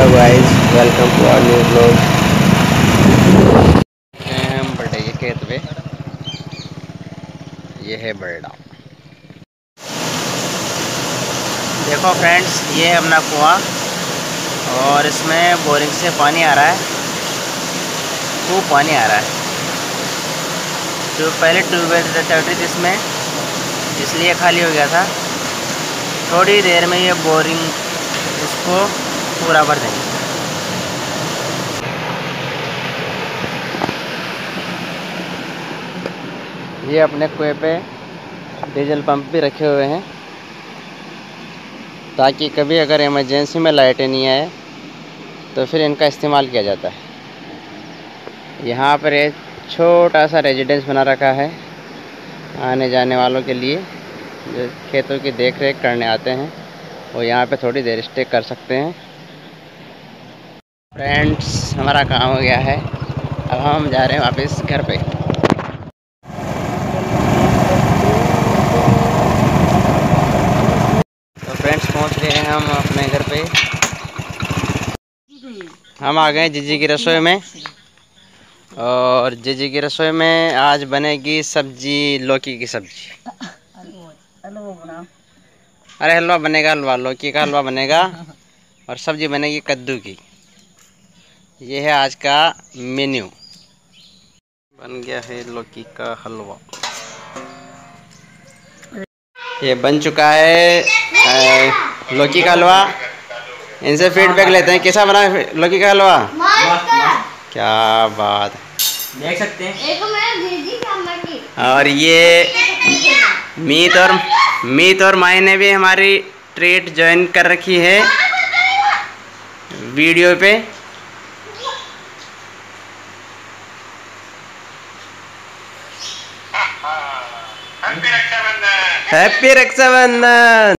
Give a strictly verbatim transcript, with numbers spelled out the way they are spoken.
Hello guys, welcome to our new blog. हम birthday के खेत पे, ये है बर्डा। देखो फ्रेंड्स, ये है अपना कुआं और इसमें बोरिंग से पानी आ रहा है, खूब पानी आ रहा है। तो पहले ट्यूबवेल चल रही थी इसमें, इसलिए खाली हो गया था। थोड़ी देर में ये बोरिंग इसको पूरा भर देंगे। ये अपने कुएं पे डीजल पंप भी रखे हुए हैं, ताकि कभी अगर इमरजेंसी में लाइटें नहीं आए तो फिर इनका इस्तेमाल किया जाता है। यहाँ पर एक छोटा सा रेजिडेंस बना रखा है आने जाने वालों के लिए, जो खेतों की देख रेख करने आते हैं वो यहाँ पे थोड़ी देर स्टे कर सकते हैं। फ्रेंड्स, हमारा काम हो गया है, अब हम जा रहे हैं वापस घर पे। तो फ्रेंड्स, पहुँच गए हैं हम अपने घर पे। हम आ गए जीजी की रसोई में, और जीजी की रसोई में आज बनेगी सब्जी, लौकी की सब्जी। अरे हलवा बनेगा, हलवा लौकी का हलवा बनेगा और सब्जी बनेगी कद्दू की। ये है आज का मेन्यू। बन गया है लौकी का हलवा, ये बन चुका है लौकी का हलवा। इनसे फीडबैक लेते हैं, कैसा बना है लौकी का हलवा? क्या बात, देख सकते हैं। और ये मीत और मीत और माई ने भी हमारी ट्रीट ज्वाइन कर रखी है वीडियो पे। Happy Rakshabandhan, happy Rakshabandhan.